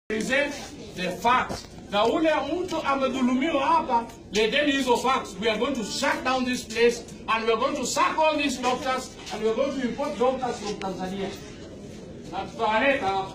present the facts. Na ule mtu amedhulumiwa hapa, leteni hizo facts. We are going to shut down this place and we are going to sack all these doctors and we are going to import doctors from Tanzania. Na tutawaleta hapa.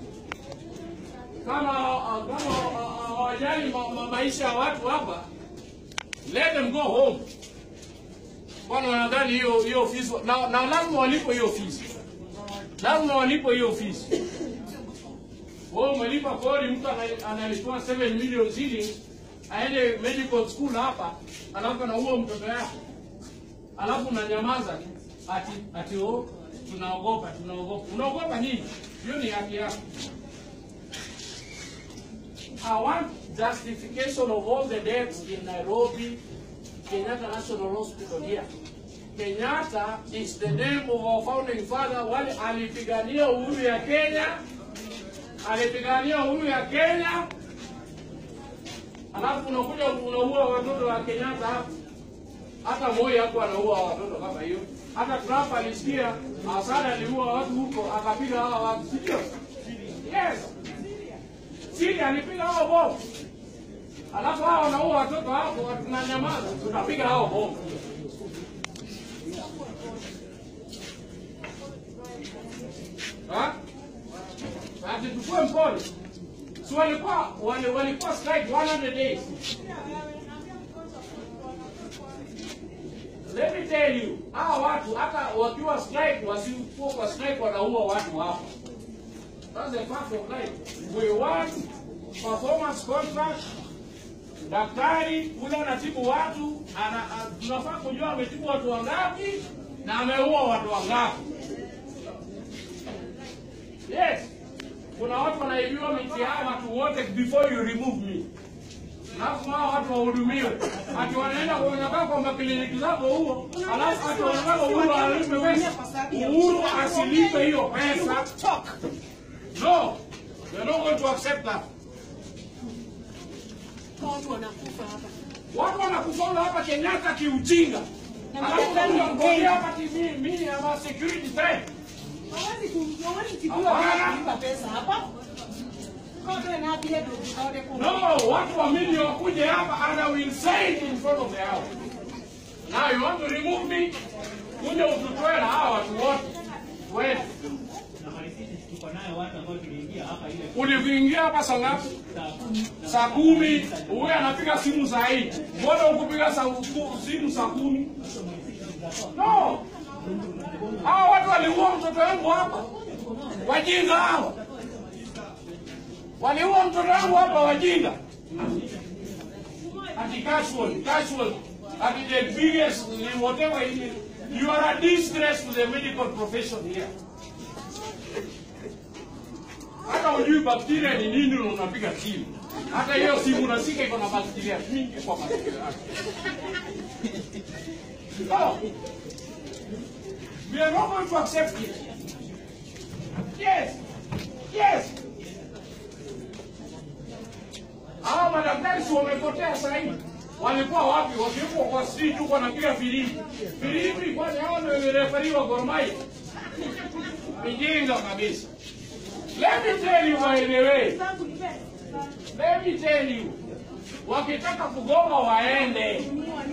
Kama hawajali maisha ya watu hapa, let them go home. Bwana wanadhani hiyo ofisi na lazima walipo hiyo ofisi. Lazima walipo hiyo ofisi. Wao umelipa kodi, mtu analipwa 7 million shillings aende medical school hapa, alafu na huo mtoto yake. Alafu unanyamaza ati tunaogopa. Unaogopa nini? Hiyo ni haki yako. I want justification of all the deaths in Nairobi, Kenyatta National Hospital here. Kenyatta is the name of our founding father. Wale alipigania uhuru ya Kenya. Alipigania uhuru ya Kenya. Alafu unakuja unaua watoto wa Kenyatta hapa. Hata Moi hapo anaua watoto kama hiyo. Hata Trump alisikia Assad aliua watu huko akapiga hao watu. Sio? Yes. Syria alipiga hao bomu. Alafu hao wanaua watoto hapo, tunanyamaza, tunapiga hao bomu. Ati tukue mpole. So walikuwa strike 100 days. Let me tell you, hawa watu hata wakiwa strike, wasipokuwa kwa strike wanaua watu hapa. That's a fact of life. We want performance contract. Daktari ule anatibu watu, tunafaa kujua ametibu watu wangapi na ameua watu wangapi. Yes. Kuna watu wanaibiwa miti yao watu wote before you remove me. Alafu hao watu wahudumiwe. Ati wanaenda kwa makliniki zako huo, alafu ati wanataka Uhuru alipe pesa. Uhuru asilipe hiyo pesa. No, we're not going to accept that. Watu wanakufa hapa Kenyatta kiujinga. Alafu wanaongea hapa mimi ama security threat. No, watu wa mimi wakuje hapa and I will say it in front of the house. Now you want to remove me? Kuja ututoe na hawa watu wote. Wewe uliingia hapa saa ngapi? Saa 10. Wewe anapiga simu saa hii. Mbona ukupiga simu saa 10? No. Hao watu waliua mtoto wangu hapa. Wajinga hao. Waliua mtoto wangu hapa wajinga. Ati casual. Ati the biggest whatever it is. You are a disgrace to the medical profession here. Hata ujui bakteria ni nini unapiga simu. Hata hiyo simu unashika iko na bakteria mingi kwa bakteria. No. We are not going to accept it. Yes. Hawa madaktari wamepotea sasa hivi. Walikuwa wapi? Wakiwa kwa street huko wanapiga filimbi. Filimbi kwani hao ndio referiwa Gor Mahia. Mjinga kabisa. Let me tell you by the way. Let me tell you. Wakitaka kugoma waende.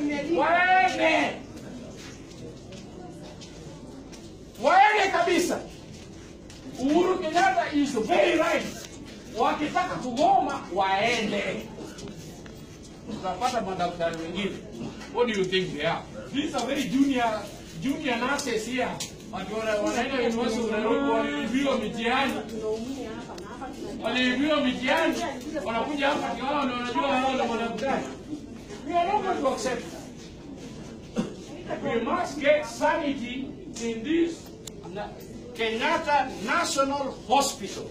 Waende kabisa. Uhuru Kenyatta is very right. Wakitaka kugoma waende. Tutapata madaktari wengine. What do you think they are? These are very junior nurses here. Watu wanaenda university wanaibiwa mitihani. Waliibiwa mitihani. Wanakuja hapa kiwao na wanajua hao ndio madaktari. We are not going to accept that. We must get sanity in this Kenyatta National Hospital.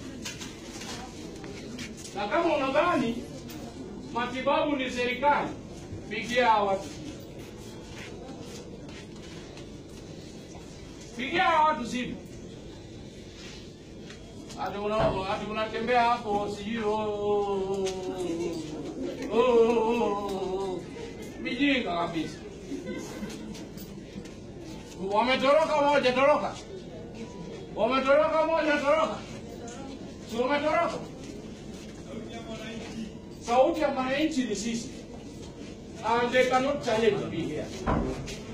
Na kama unadhani matibabu ni serikali, pigia watu. Pigia watu simu. Ati unatembea hapo sijui mijinga kabisa. Wametoroka moja toroka. Si wametoroka? Sauti ya wananchi ni sisi. And they cannot challenge me here.